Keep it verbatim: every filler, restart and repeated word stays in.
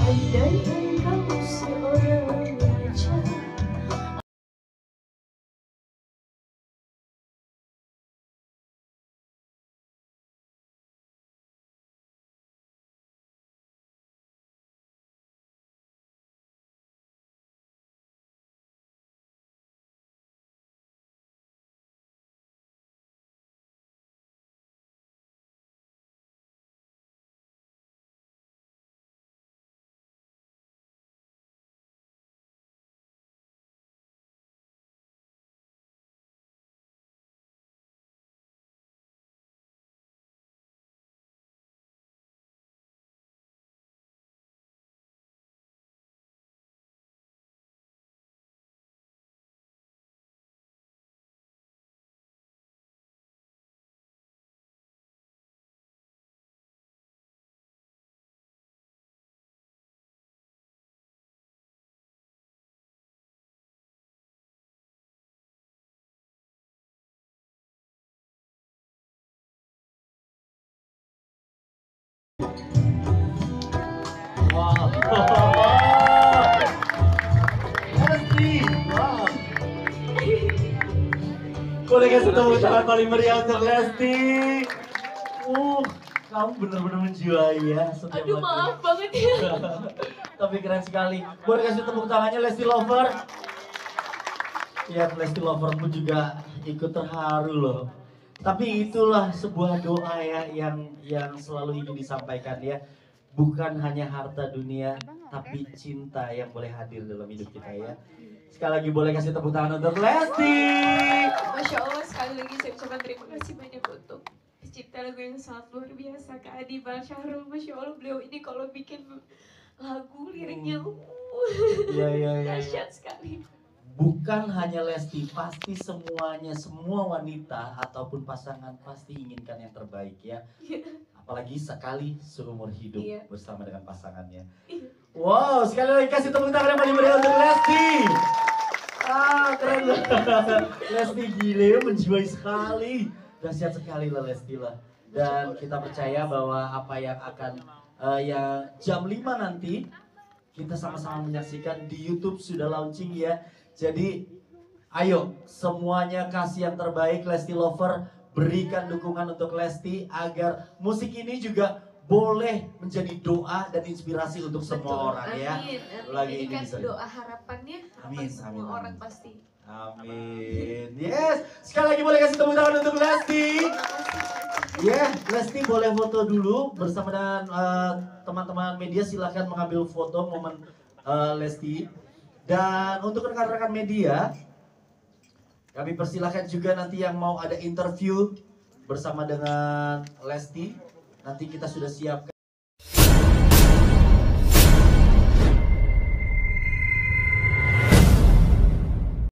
Andaikan kamu seorang raja. Wow. Lesti, wow. Boleh kasih tepuk tangan paling meriah untuk Lesti. Uh, kamu benar-benar menjiwai ya setiap Aduh lagu. maaf banget ya. Tapi keren sekali. Boleh kasih tepuk tangannya Lesti Lover. Ya, Lesti Lover pun juga ikut terharu loh. Tapi itulah sebuah doa ya yang yang selalu ingin disampaikan ya. Bukan hanya harta dunia, tapi cinta yang boleh hadir dalam hidup kita ya. Sekali lagi boleh kasih tepuk tangan untuk Lesti. Masya Allah, sekali lagi saya ucapkan terima kasih banyak untuk pencipta lagu yang sangat luar biasa, Kak Adi Bal Syahrul. Masya Allah, beliau ini kalau bikin lagu liriknya uh, Iya, iya, iya. dahsyat sekali. Bukan hanya Lesti, pasti semuanya, semua wanita ataupun pasangan pasti inginkan yang terbaik ya. Apalagi sekali seumur hidup Iya. bersama dengan pasangannya. Iya. Wow, sekali lagi kasih tepuk tangan yang paling meriah untuk Lesti. Ah, keren banget. Lesti gile, menjiwai sekali. Dahsyat sekali lah Lesti lah. Dan kita percaya bahwa apa yang akan uh, yang jam lima nanti kita sama-sama menyaksikan di YouTube sudah launching ya. Jadi ayo semuanya kasih yang terbaik Lesti Lover, berikan dukungan untuk Lesti agar musik ini juga boleh menjadi doa dan inspirasi untuk semua Betul. orang ya. Amin, amin. Lagi Ini ini kan bisa. doa harapannya harapan Amin, semua amin, orang amin. pasti. Amin. Yes, sekali lagi boleh kasih tepuk tangan untuk Lesti. Ya, yeah, Lesti boleh foto dulu bersama dengan teman-teman uh, media. Silahkan mengambil foto momen uh, Lesti. Dan untuk rekan-rekan media, kami persilahkan juga nanti yang mau ada interview bersama dengan Lesti. Nanti kita sudah siapkan.